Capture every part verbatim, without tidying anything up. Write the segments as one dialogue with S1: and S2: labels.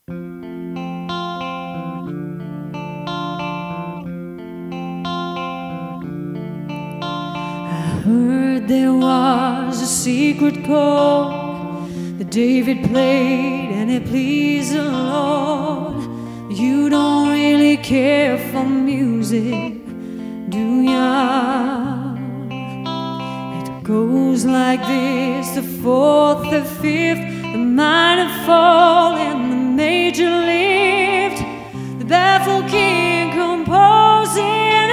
S1: Heard there was a secret chord that David played and it pleased the Lord. You don't really care for music, do ya? It goes like this: the fourth, the fifth, the minor fall and the major lift, the baffled king composing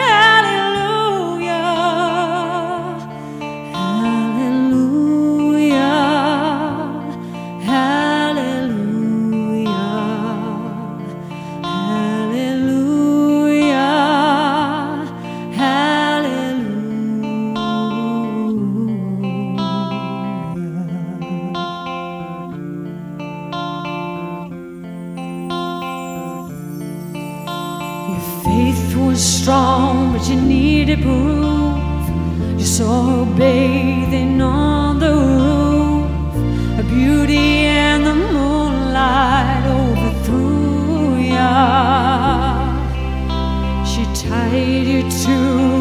S1: faith was strong, but you needed proof. You saw her bathing on the roof, her beauty and the moonlight overthrew ya. She tied you to